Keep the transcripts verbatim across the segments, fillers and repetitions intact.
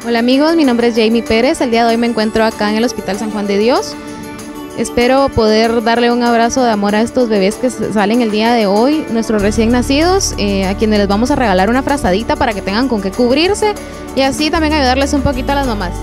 Hola amigos, mi nombre es Jamie Pérez. El día de hoy me encuentro acá en el Hospital San Juan de Dios. Espero poder darle un abrazo de amor a estos bebés que salen el día de hoy, nuestros recién nacidos, eh, a quienes les vamos a regalar una frazadita para que tengan con qué cubrirse y así también ayudarles un poquito a las mamás.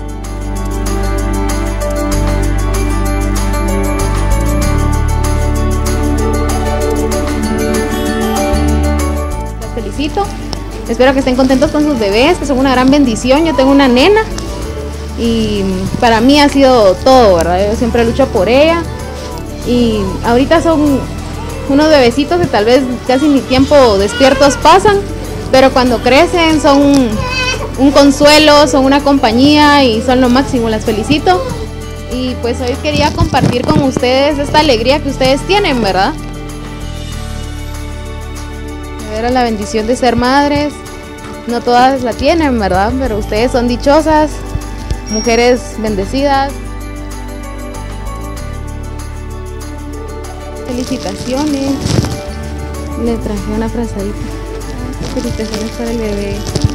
Las felicito. Espero que estén contentos con sus bebés, que son una gran bendición. Yo tengo una nena y para mí ha sido todo, ¿verdad? Yo siempre lucho por ella y ahorita son unos bebecitos que tal vez casi ni tiempo despiertos pasan, pero cuando crecen son un consuelo, son una compañía y son lo máximo. Las felicito y pues hoy quería compartir con ustedes esta alegría que ustedes tienen, ¿verdad? Era la bendición de ser madres, no todas la tienen, ¿verdad? Pero ustedes son dichosas, mujeres bendecidas. Felicitaciones. Le traje una frazadita. Felicitaciones para el bebé.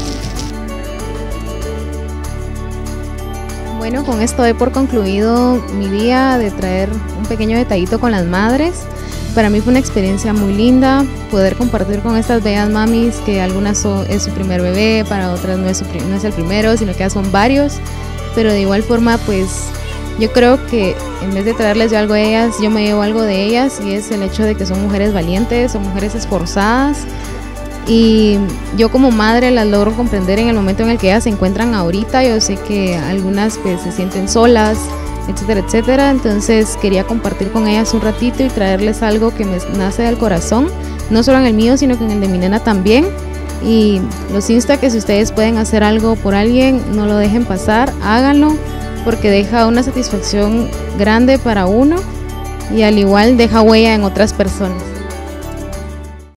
Bueno, con esto doy por concluido mi día de traer un pequeño detallito con las madres. Para mí fue una experiencia muy linda poder compartir con estas bellas mamis, que algunas son, es su primer bebé, para otras no es, su, no es el primero, sino que ya son varios. Pero de igual forma, pues yo creo que en vez de traerles yo algo a ellas, yo me llevo algo de ellas, y es el hecho de que son mujeres valientes, son mujeres esforzadas, y yo como madre las logro comprender en el momento en el que ellas se encuentran ahorita. Yo sé que algunas pues se sienten solas, etcétera, etcétera. Entonces quería compartir con ellas un ratito y traerles algo que me nace del corazón, no solo en el mío, sino que en el de mi nena también. Y los insto a que si ustedes pueden hacer algo por alguien, no lo dejen pasar, háganlo, porque deja una satisfacción grande para uno y al igual deja huella en otras personas.